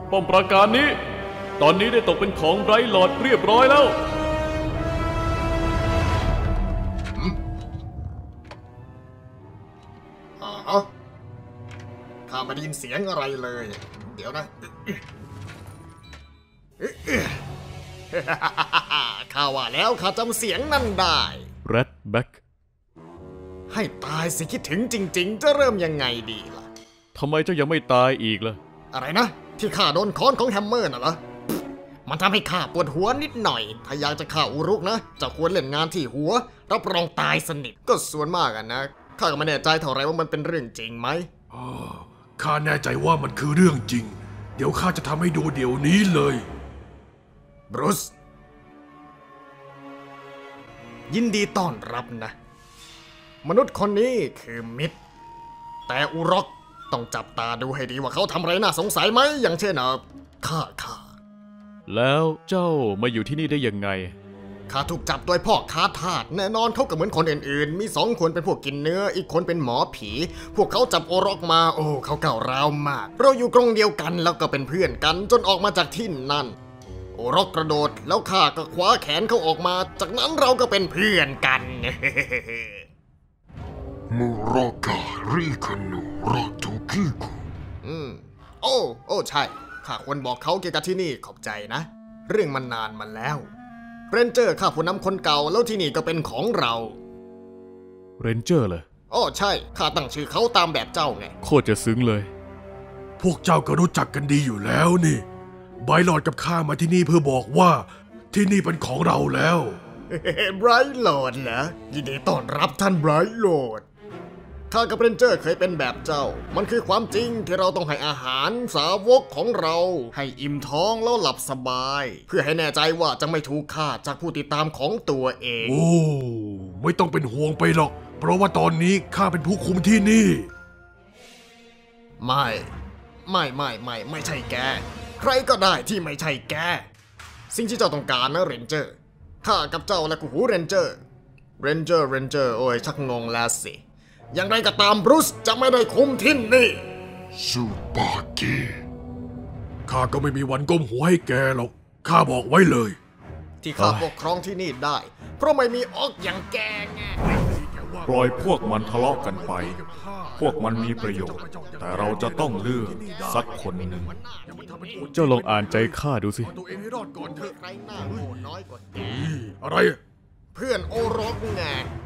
ป้อมปราการนี้ตอนนี้ได้ตกเป็นของไบรท์ลอร์ดเรียบร้อยแล้วข้าไม่ได้ยินเสียงอะไรเลยเดี๋ยวนะข้าว่าแล้วข้าจำเสียงนั่นได้ Red Back ให้ตายสิคิดถึงจริงๆจะเริ่มยังไงดีล่ะทำไมเจ้ายังไม่ตายอีกล่ะอะไรนะที่ข้าโดนค้อนของแฮมเมอร์น่ะเหรอมันทำให้ข้าปวดหัวนิดหน่อยถ้าอยากจะฆ่าอุรุกนะจะควรเล่นงานที่หัวรับรองตายสนิทก็ส่วนมากนะข้าก็ไม่แน่ใจเท่าไรว่ามันเป็นเรื่องจริงไหมข้าแน่ใจว่ามันคือเรื่องจริงเดี๋ยวข้าจะทำให้ดูเดี๋ยวนี้เลยบรูซยินดีต้อนรับนะมนุษย์คนนี้คือมิตรแต่อุรอกต้องจับตาดูให้ดีว่าเขาทำอะไรน่าสงสัยไหมอย่างเช่นฆ่าแล้วเจ้ามาอยู่ที่นี่ได้ยังไงข้าถูกจับโดยพ่อค้าทาสแน่นอนเขาก็เหมือนคนอื่นๆมี2 คนเป็นพวกกินเนื้ออีกคนเป็นหมอผีพวกเขาจับโอรอกมาโอ้เขาก้าวร้าวมากเราอยู่กรงเดียวกันแล้วก็เป็นเพื่อนกันจนออกมาจากที่นั่นโอรอกกระโดดแล้วข้าก็คว้าแขนเขาออกมาจากนั้นเราก็เป็นเพื่อนกันมูราการิคานุราตุกิกุโอ้ใช่ข้าควรบอกเขาเกี่ยวกับที่นี่ขอบใจนะเรื่องมันนานมาแล้วเรนเจอร์ข้าผู้นำคนเก่าแล้วที่นี่ก็เป็นของเราเรนเจอร์เลยใช่ข้าตั้งชื่อเขาตามแบบเจ้าไงโคตรจะซึ้งเลยพวกเจ้าก็รู้จักกันดีอยู่แล้วนี่ไบรท์ลอร์ดกับข้ามาที่นี่เพื่อบอกว่าที่นี่เป็นของเราแล้วไบรท์ลอร์ดเหรอยินดีต้อนรับท่านไบรท์ลอร์ดข้ากับเรนเจอร์เคยเป็นแบบเจ้ามันคือความจริงที่เราต้องให้อาหารสาวกของเราให้อิ่มท้องแล้วหลับสบายเพื่อให้แน่ใจว่าจะไม่ถูกฆ่าจากผู้ติดตามของตัวเองไม่ต้องเป็นห่วงไปหรอกเพราะว่าตอนนี้ข้าเป็นผู้คุมที่นี่ไม่ใช่แกใครก็ได้ที่ไม่ใช่แกสิ่งที่เจ้าต้องการนะเรนเจอร์ข้ากับเจ้าและกูหูเรนเจอร์โอ้ยชักงงแล้วสิอย่างไรก็ตามบรูซจะไม่ได้คุมที่นี่ซูปาเกข้าก็ไม่มีวันก้มหัวให้แกหรอกข้าบอกไว้เลยที่ข้าปกครองที่นี่ได้เพราะไม่มีออกอย่างแกไงปล่อยพวกมันทะเลาะกันไปพวกมันมีประโยชน์แต่เราจะต้องเลือกสักคนหนึ่งเจ้าลองอ่านใจข้าดูสิตัวเองให้รอดก่อนเถอะใครหน้าโง่น้อยกว่าแกอะไรเพื่อนโอรอกไง